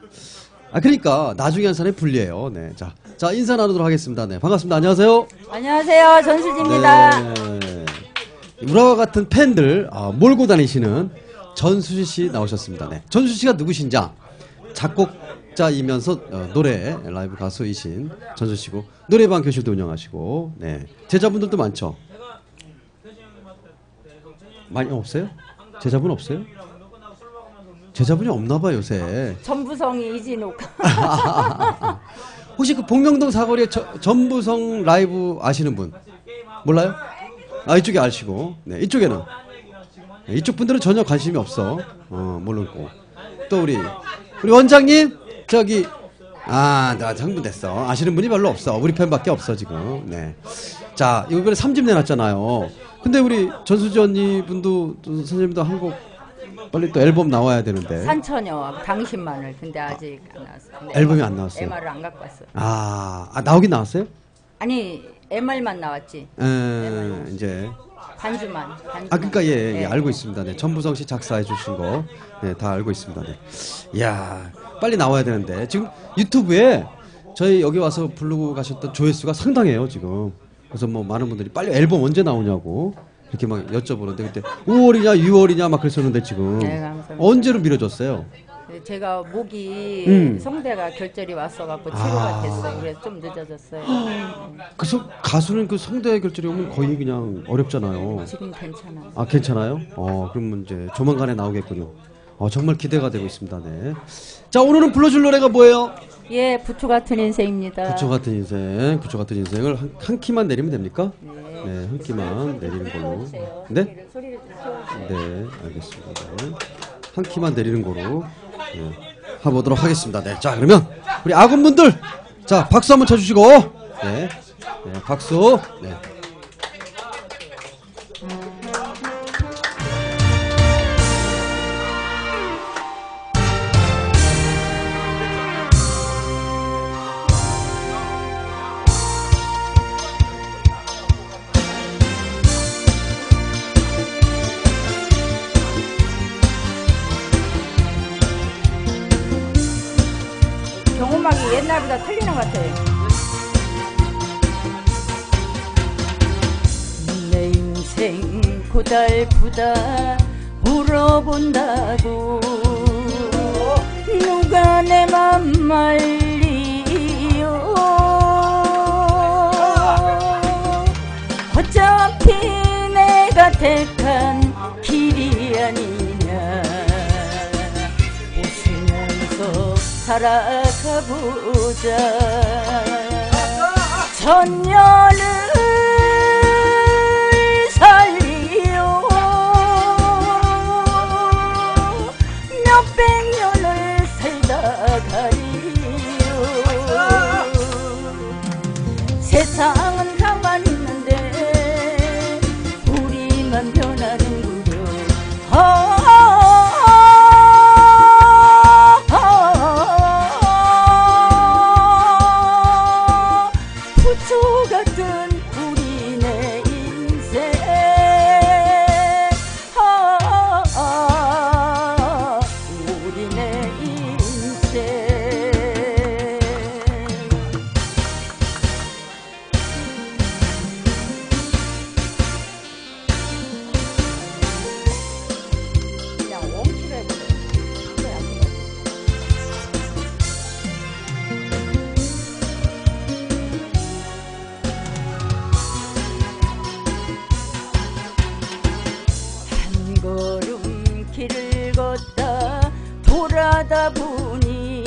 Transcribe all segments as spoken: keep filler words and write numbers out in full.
아, 그러니까 나중에 한 사람이 불리해요. 네. 자, 자, 인사 나누도록 하겠습니다. 네. 반갑습니다. 안녕하세요. 안녕하세요. 전수지입니다. 네. 우라와 같은 팬들, 아, 몰고 다니시는 전수지 씨 나오셨습니다. 네. 전수지 씨가 누구신지, 작곡자이면서 어, 노래 라이브 가수이신 전수지 씨고, 노래방 교실도 운영하시고, 네. 제자분들도 많죠? 많이 없어요? 제자분 없어요? 제자분이 없나봐요, 요새. 전부성이 이진욱. 혹시 그 복명동 사거리에 저, 전부성 라이브 아시는 분? 몰라요? 아, 이쪽에 아시고. 네, 이쪽에는. 네, 이쪽 분들은 전혀 관심이 없어. 어, 모르고. 또 우리, 우리 원장님? 저기, 아, 나 흥분됐어. 아시는 분이 별로 없어. 우리 팬밖에 없어, 지금. 네. 자, 이번에 삼 집 내놨잖아요. 근데 우리 전수지 언니 분도, 또 선생님도 한 곡 빨리 또 앨범 나와야 되는데. 산처녀, 당신만을. 근데 아직 안 나왔어요. 앨범이 안 나왔어요. 엠알을 안 갖고 왔어요. 아, 아 나오긴 나왔어요? 아니, 엠알만 나왔지. 에, 이제. 반주만. 반주만. 아, 그러니까 예, 네. 예, 알고 있습니다. 네, 전부성 씨 작사해 주신 거, 네, 다 알고 있습니다. 네. 이야, 빨리 나와야 되는데 지금 유튜브에 저희 여기 와서 부르고 가셨던 조회수가 상당해요 지금. 그래서 뭐 많은 분들이 빨리 앨범 언제 나오냐고 이렇게 막 여쭤보는데 그때 오월이냐 유월이냐 막 그랬었는데 지금 네, 감사합니다. 언제로 미뤄졌어요? 제가 목이 음. 성대가 결절이 왔어갖고 치료가 아. 됐어요. 그래서 좀 늦어졌어요. 그래서 가수는 그 성대 결절이 오면 거의 그냥 어렵잖아요. 지금 괜찮아요. 아, 괜찮아요? 어, 그러면 이제 조만간에 나오겠군요. 어, 정말 기대가 되고 있습니다. 네. 자, 오늘은 불러줄 노래가 뭐예요? 예, 부추 같은 인생입니다. 부초 같은 인생, 부초 같은 인생을 한, 한 키만 내리면 됩니까? 네. 네, 한 키만 내리는 걸로. 키워주세요. 네? 소리를, 소리를 좀 키워주세요. 네, 알겠습니다. 네. 한 키만 내리는 거로 네, 해보도록 하겠습니다. 네, 자, 그러면 우리 아군분들, 자, 박수 한번 쳐주시고, 네, 네 박수, 네. 경음악이 옛날보다 틀리는 것 같아요. 내 인생 고달프다 울어본다고 누가 내 맘 말리요. 어차피 내가 택한 길이 아니냐. 웃으면서 살아가보자. 천년을 살리요. 몇백 년을 살다 가리요. 세상은 가만히 있는데 우리만 변하는구려. 아 부초 같은 우리 내 인생. 아, 아, 우리 내 인생. 그냥 엉키로 해보세요. 그래, 안 돼요. 한 걸음 길을 걷다 돌아다 보니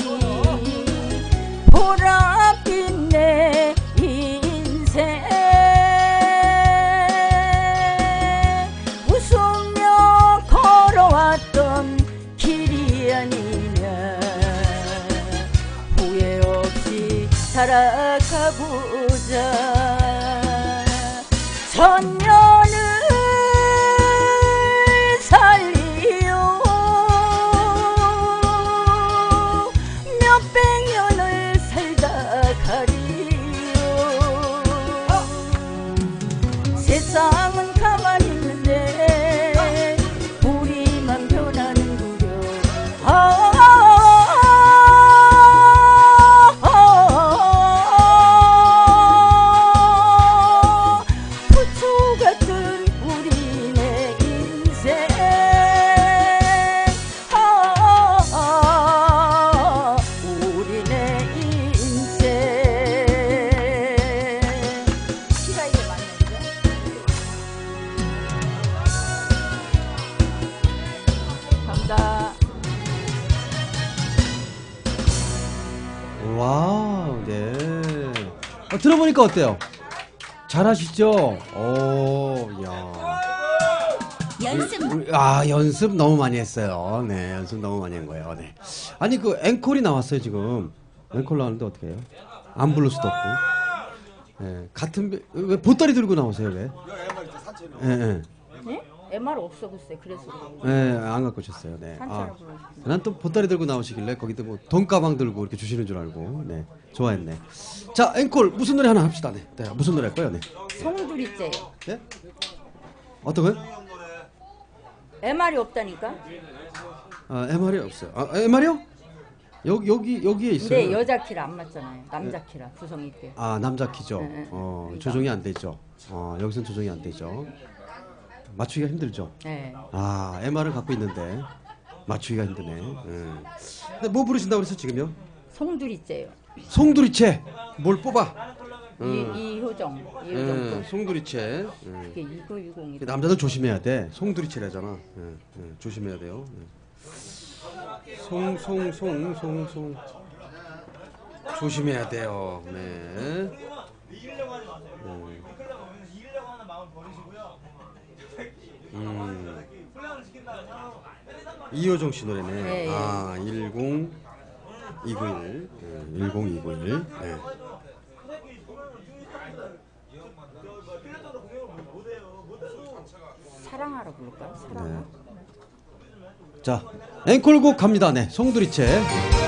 보랏빛 내 인생. 웃으며 걸어왔던 길이 아니냐. 후회 없이 살아가보자. 천년을 살리요. 몇백 년을 살다 가리요. 세상은 가만히 있는데 우리만 변하는구려. 아, 와우, 네. 어, 들어보니까 어때요? 잘하시죠? 오, 야. 연습. 우리- 우리- 아, 연습 너무 많이 했어요. 네, 연습 너무 많이 한 거예요. 네. 아니, 그 앵콜이 나왔어요, 지금. 앵콜 나왔는데 어떻게 해요? 안 부를 수도 없고. 예, 같은, 배- 왜 보따리 들고 나오세요, 왜? 예, 예. 예? 엠알 없어 글쎄. 그래서 예, 안 갖고 오셨어요. 네. 산처럼 아, 불러주시네. 난 또 보따리 들고 나오시길래 거기도 뭐 돈가방 들고 이렇게 주시는 줄 알고. 네. 좋아했네. 자, 앵콜 무슨 노래 하나 합시다. 네. 네. 무슨 노래 할까요? 네. 송두리째. 네? 어떤 거요? 엠알이 없다니까. 아, 엠알이 없어요. 아, 엠알이요? 여기 여기 여기에 있어요. 근데 여자 키라 안 맞잖아요. 남자 키라 구성 있게. 아, 남자 키죠. 네, 네. 어, 그러니까. 조정이 안 되죠. 어, 여기선 조정이 안 되죠. 맞추기가 힘들죠. 네. 아, 엠알을 갖고 있는데 맞추기가 힘드네. 음. 근데 뭐 부르신다고 그랬어 지금요? 송두리째요. 송두리째. 뭘 뽑아? 이, 이효정. 이효정 음, 거. 송두리째. 음. 이게 이구이공이. 남자들 조심해야 돼. 송두리째라잖아. 예, 예, 조심해야 돼요. 예. 송, 송, 송, 송, 송. 조심해야 돼요. 네. 음. 음. 이효정 씨 노래네. 예, 예. 아, 일공 이구일. 예, 일공이구일. 예. 사랑하라 부를까요? 사랑. 네. 자, 앵콜곡 갑니다. 네, 송두리째.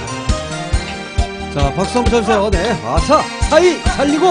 자, 박수 한번 쳐주세요. 네, 아차, 사이, 살리고.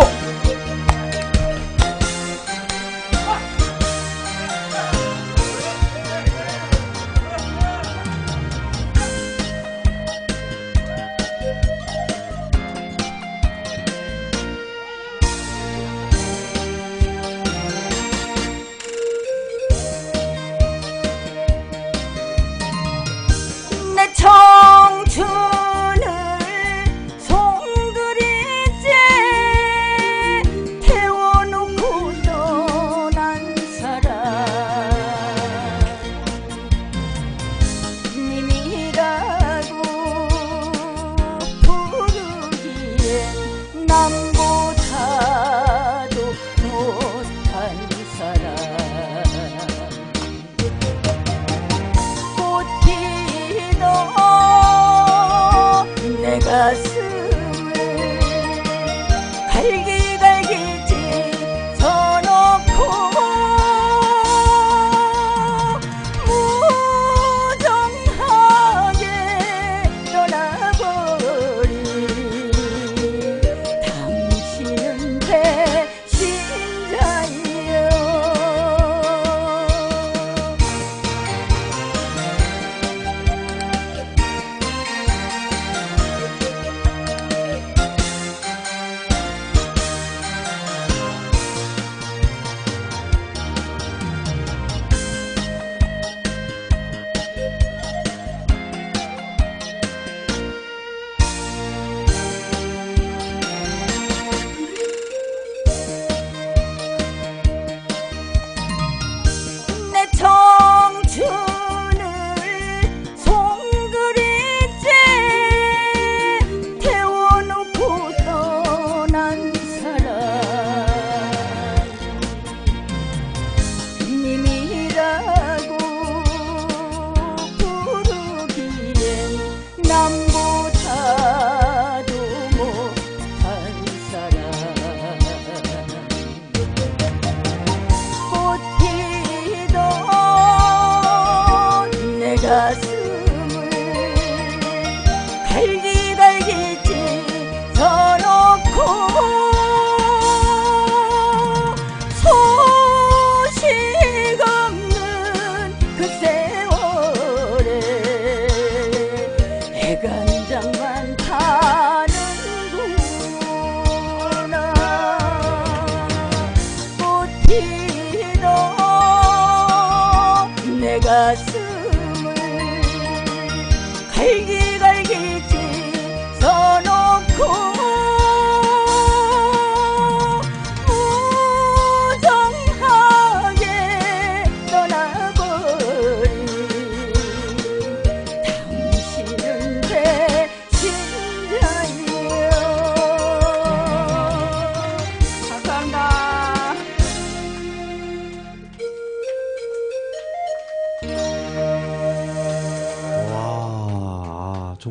내 청춘을 송두리째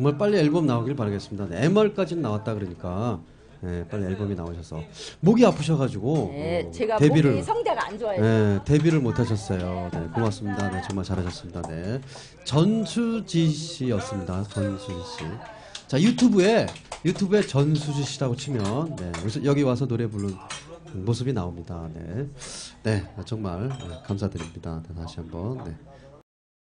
정말 빨리 앨범 나오길 바라겠습니다. 네, 엠알까지는 나왔다 그러니까 네, 빨리 앨범이 나오셔서 목이 아프셔가지고 네, 어, 제가 데뷔를 목이 성대가 안 좋아요. 네, 데뷔를 못하셨어요. 네, 고맙습니다. 네, 정말 잘하셨습니다. 네, 전수지 씨였습니다. 전수지 씨. 자, 유튜브에 유튜브에 전수지 씨라고 치면 네, 여기서- 여기 와서 노래 부른 모습이 나옵니다. 네, 네, 정말 네, 감사드립니다. 네, 다시 한번. 네.